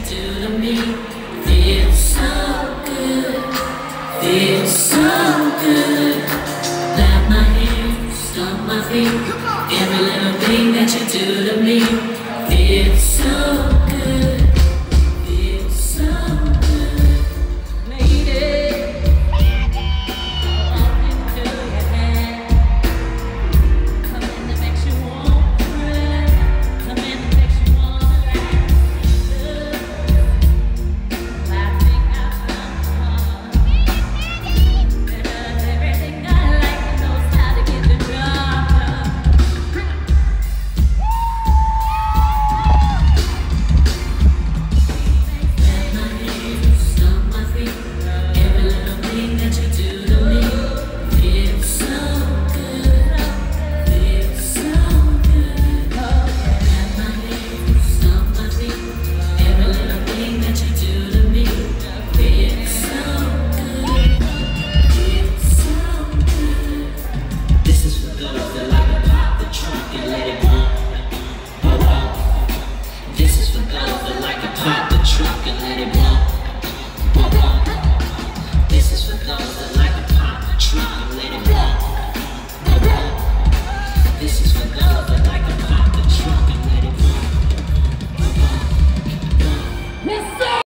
do to me feels so good, feels so good. Clap my hands, stomp my feet, every little thing that you do to me